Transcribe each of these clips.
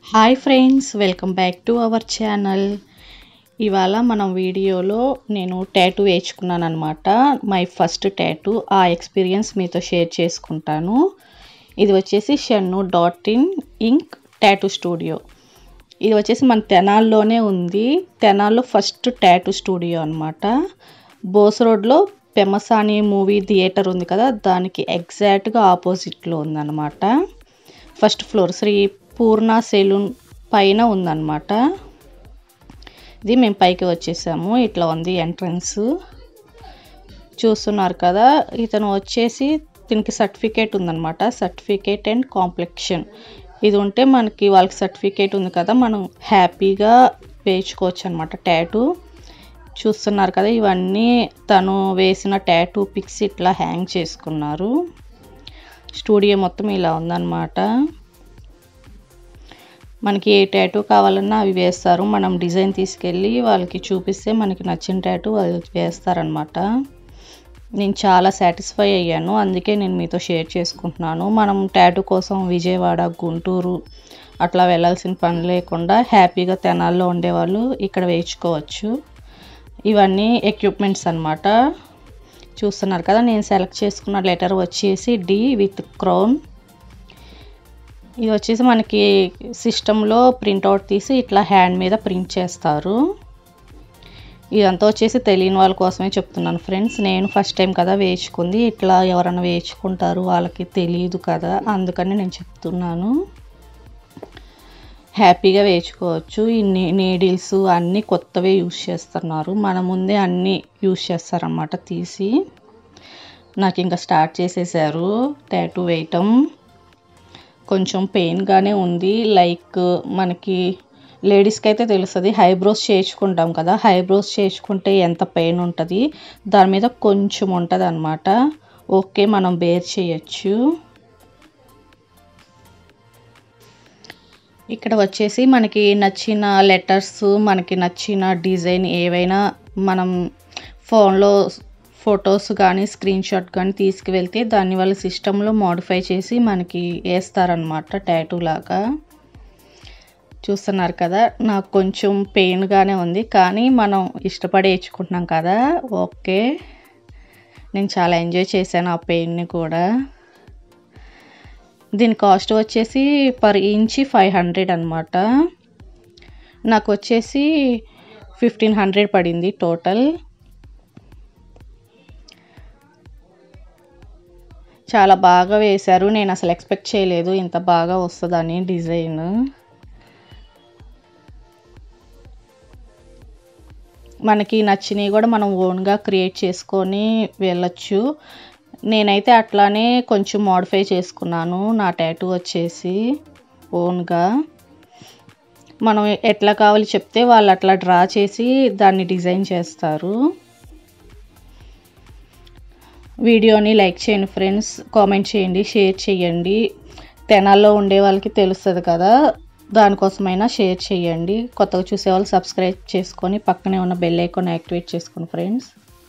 Hi friends, welcome back to our channel. ఇవాళ మనం వీడియోలో నేను టాటూ వేయించుకున్నాను అనమాట. My first tattoo. ఆ ఎక్స్పీరియన్స్ మీతో షేర్ చేసుకుంటాను. ఇది వచ్చేసి Shannu .in ink tattoo studio. ఇది వచ్చేసి మన తెనాల్లోనే ఉంది. తెనాల్లో ఫస్ట్ టాటూ స్టూడియో అనమాట. బోస్ రోడ్లో పెమసాని మూవీ థియేటర్ ఉంది కదా, దానికి ఎగ్జాక్ట్గా ఆపోజిట్లో ఉందన్నమాట. First floor Shri Purna salon పైన ఉందన్నమాట. ఇది మేము పైకి వచ్చేసాము. ఇట్లా ఉంది ఎంట్రన్స్. చూస్తున్నారు కదా, ఇతను వచ్చేసి దీనికి సర్టిఫికేట్ ఉందన్నమాట. సర్టిఫికేట్ అండ్ కాంప్లెక్షన్ ఇది ఉంటే మనకి వాళ్ళకి సర్టిఫికేట్ ఉంది కదా, మనం హ్యాపీగా వేయించుకోవచ్చు అనమాట టాటూ. చూస్తున్నారు కదా, ఇవన్నీ తను వేసిన టాటూ పిక్స్ ఇట్లా హ్యాంగ్ చేసుకున్నారు. స్టూడియో మొత్తం ఇలా ఉందన్నమాట. మనకి ఏ టాటూ కావాలన్నా అవి వేస్తారు. మనం డిజైన్ తీసుకెళ్ళి వాళ్ళకి చూపిస్తే మనకి నచ్చిన టాటూ వాళ్ళు వేస్తారనమాట. నేను చాలా సాటిస్ఫై అయ్యాను, అందుకే నేను మీతో షేర్ చేసుకుంటున్నాను. మనం టాటూ కోసం విజయవాడ, గుంటూరు అట్లా వెళ్ళాల్సిన పని లేకుండా హ్యాపీగా తెనాల్లో ఉండేవాళ్ళు ఇక్కడ వేయించుకోవచ్చు. ఇవన్నీ ఎక్విప్మెంట్స్ అనమాట. చూస్తున్నారు కదా, నేను సెలెక్ట్ చేసుకున్న లెటర్ వచ్చేసి డి విత్ క్రౌన్. ఇది వచ్చేసి మనకి సిస్టంలో ప్రింట్అవుట్ తీసి ఇట్లా హ్యాండ్ మీద ప్రింట్ చేస్తారు. ఇదంతా వచ్చేసి తెలియని వాళ్ళ కోసమే చెప్తున్నాను ఫ్రెండ్స్. నేను ఫస్ట్ టైం కదా వేయించుకుంది. ఇట్లా ఎవరైనా వేయించుకుంటారు, వాళ్ళకి తెలియదు కదా, అందుకని నేను చెప్తున్నాను. హ్యాపీగా వేయించుకోవచ్చు. ఈ నీడిల్స్ అన్నీ కొత్తవే యూస్ చేస్తున్నారు. మన ముందే అన్నీ యూస్ చేస్తారన్నమాట తీసి. నాకు ఇంకా స్టార్ట్ చేసేసారు టాటూ వేయటం. కొంచెం పెయిన్గానే ఉంది. లైక్ మనకి లేడీస్కి అయితే తెలుస్తుంది, హైబ్రోస్ చేయించుకుంటాం కదా, హైబ్రోస్ చేయించుకుంటే ఎంత పెయిన్ ఉంటుంది, దాని మీద కొంచెం ఉంటుంది అనమాట. ఓకే, మనం బేర్ చేయొచ్చు. ఇక్కడ వచ్చేసి మనకి నచ్చిన లెటర్స్, మనకి నచ్చిన డిజైన్ ఏవైనా మనం ఫోన్లో ఫొటోస్ కానీ స్క్రీన్ షాట్ కానీ తీసుకువెళ్తే దాన్ని వాళ్ళ సిస్టంలో మోడిఫై చేసి మనకి వేస్తారనమాట టాటూ లాగా. చూస్తున్నారు కదా, నాకు కొంచెం పెయిన్గానే ఉంది, కానీ మనం ఇష్టపడి వేయించుకుంటున్నాం కదా. ఓకే, నేను చాలా ఎంజాయ్ చేశాను ఆ పెయిన్ని కూడా. దీని కాస్ట్ వచ్చేసి పర్ ఇంచ్ 500 అనమాట. నాకు వచ్చేసి 1500 పడింది టోటల్. చాలా బాగా వేశారు. నేను అసలు ఎక్స్పెక్ట్ చేయలేదు ఇంత బాగా వస్తుందని డిజైన్. మనకి నచ్చినవి కూడా మనం ఓన్గా క్రియేట్ చేసుకొని వెళ్ళొచ్చు. నేనైతే అట్లానే కొంచెం మోడిఫై చేసుకున్నాను నా టాటూ వచ్చేసి ఓన్గా. మనం ఎట్లా కావాలి చెప్తే వాళ్ళు అట్లా డ్రా చేసి దాన్ని డిజైన్ చేస్తారు. వీడియోని లైక్ చేయండి ఫ్రెండ్స్, కామెంట్ చేయండి, షేర్ చేయండి. తెనాల్లో ఉండే వాళ్ళకి తెలుస్తుంది కదా, దానికోసమైనా షేర్ చేయండి. కొత్తగా చూసేవాళ్ళు సబ్స్క్రైబ్ చేసుకొని పక్కనే ఉన్న బెల్ ఐకాన్ యాక్టివేట్ చేసుకోండి ఫ్రెండ్స్.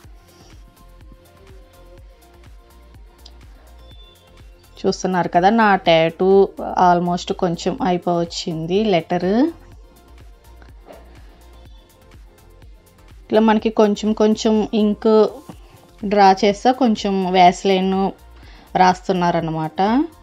చూస్తున్నారు కదా, నా టాటూ ఆల్మోస్ట్ కొంచెం అయిపోవచ్చింది లెటర్. ఇట్లా మనకి కొంచెం కొంచెం ఇంక్ డ్రా చేస్తా కొంచెం వ్యాస్లైన్ రాస్తున్నారన్నమాట.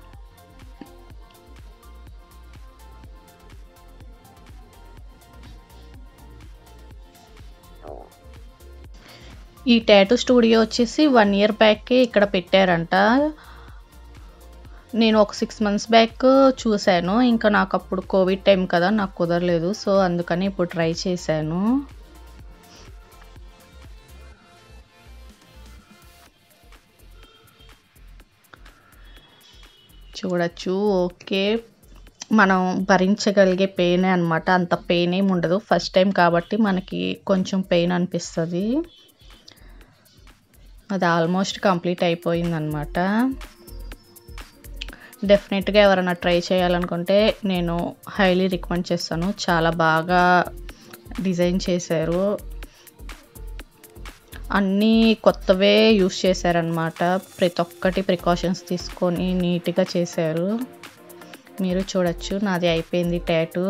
ఈ టాటూ స్టూడియో వచ్చేసి 1 year బ్యాకే ఇక్కడ పెట్టారంట. నేను ఒక 6 months బ్యాక్ చూశాను. ఇంకా నాకు అప్పుడు కోవిడ్ టైం కదా, నాకు కుదరలేదు. సో అందుకని ఇప్పుడు ట్రై చేశాను. చూడొచ్చు. ఓకే, మనం భరించగలిగే పెయినే అనమాట, అంత పెయిన్ ఏమి ఉండదు. ఫస్ట్ టైం కాబట్టి మనకి కొంచెం పెయిన్ అనిపిస్తుంది. అది ఆల్మోస్ట్ కంప్లీట్ అయిపోయిందనమాట. డెఫినెట్గా ఎవరైనా ట్రై చేయాలనుకుంటే నేను హైలీ రికమెండ్ చేస్తాను. చాలా బాగా డిజైన్ చేశారు. అన్నీ కొత్తవే యూస్ చేశారనమాట. ప్రతి ఒక్కటి ప్రికాషన్స్ తీసుకొని నీట్గా చేశారు. మీరు చూడొచ్చు నాది అయిపోయింది టాటూ.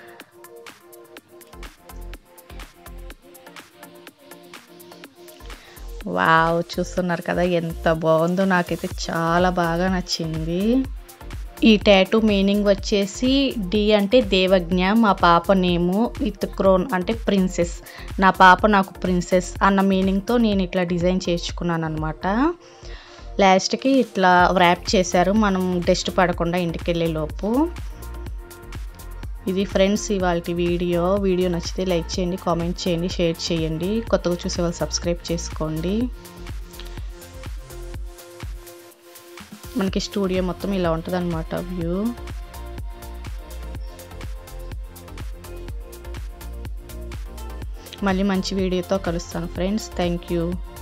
వావ్, చూస్తున్నారు కదా ఎంత బాగుందో, నాకైతే చాలా బాగా నచ్చింది. ఈ టాటూ మీనింగ్ వచ్చేసి డి అంటే దేవజ్ఞ, మా పాప నేము, విత్ క్రోన్ అంటే ప్రిన్సెస్, నా పాప నాకు ప్రిన్సెస్ అన్న మీనింగ్తో నేను ఇట్లా డిజైన్ చేసుకున్నాను అనమాట. లాస్ట్కి ఇట్లా ర్యాప్ చేశారు మనం డస్ట్ పడకుండా ఇంటికి వెళ్ళే లోపు. ఇది ఫ్రెండ్స్ ఇవాళ వీడియో నచ్చితే లైక్ చేయండి, కామెంట్ చేయండి, షేర్ చేయండి. కొత్తగా చూసే వాళ్ళు సబ్స్క్రైబ్ చేసుకోండి. మనకి స్టూడియో మొత్తం ఇలా ఉంటుంది అనమాట వ్యూ. మళ్ళీ మంచి వీడియోతో కలుస్తాను ఫ్రెండ్స్. Thank you.